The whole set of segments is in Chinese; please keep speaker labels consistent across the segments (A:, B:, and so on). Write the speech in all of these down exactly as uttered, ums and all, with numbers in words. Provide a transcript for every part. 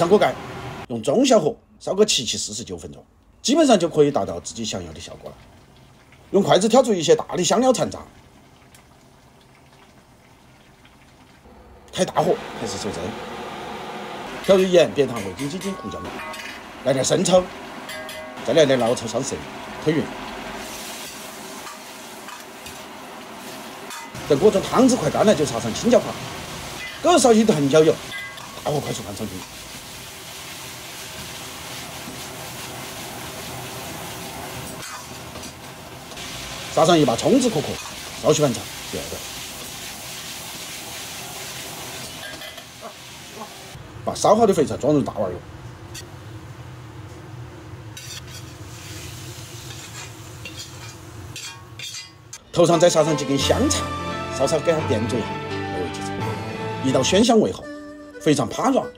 A: 锅盖，用中小火烧个七七四十九分钟，基本上就可以达到自己想要的效果了。用筷子挑出一些大的香料残渣，开大火开始收汁，调入盐、别糖、味精、鸡精、胡椒末，来点生抽，再来点老抽上色，推匀。等锅中汤汁快干了，就撒上青椒块，各少许藤椒油，大火快速翻炒均匀。撒上一把葱汁壳壳，少许翻炒，调料。把烧好的肥菜装入大碗油，头上再撒上几根香肠，稍稍给它点缀一下，美味即成。一道鲜香味后，非常趴软。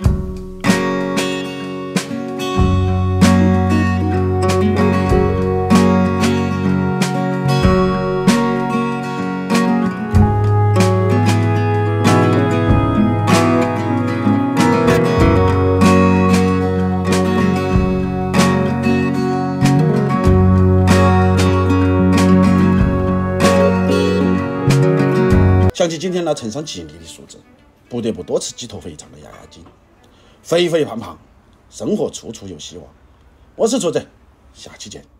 A: 想起今天那称上吉利的数字，不得不多吃几坨肥肠的压压惊。肥肥胖胖，生活处处有希望。我是厨子，下期见。